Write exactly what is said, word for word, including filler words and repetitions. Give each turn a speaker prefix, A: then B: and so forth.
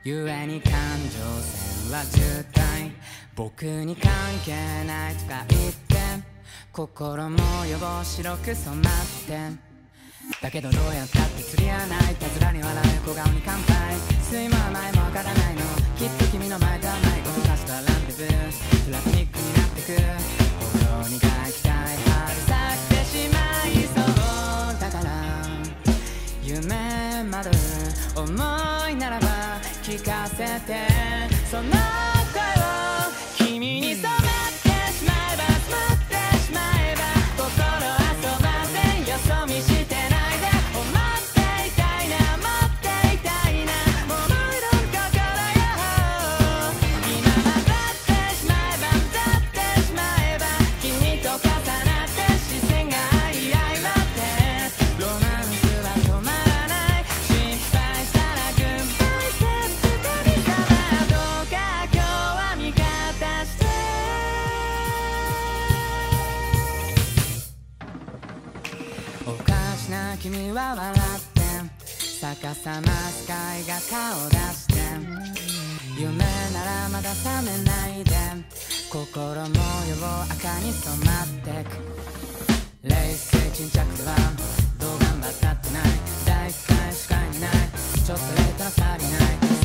A: 故に感情線は渋滞、僕に関係ないとか言って心模様白く染まって、だけどどうやったって釣り合わない、たずらに笑う小顔に乾杯、酸いも甘いもわからないの、きっと君の前では迷子、ラストはランデブー、トラフィックになってく、心に描きたい春咲いてしまいそうだから、夢惑う思いならば聞かせて、その声を君に染まってしまえば、染まってしまえば、心遊ばせんよそ見してないで、思っていたいな、持っていたいな、もういろん心よ、今混ざってしまえば、混ざってしまえば、君と重なって視線が合い合い待って、ロマンスは止まらない、失敗したらグッバイステップ旅サバ、どうか今日は味方して、おかしな君は笑って逆さまスカイが顔出して、夢ならまだ覚めないで、心模様赤に染まってく、冷静沈着ではどう頑張ったってない、大体視界にないちょっとレートなさりない、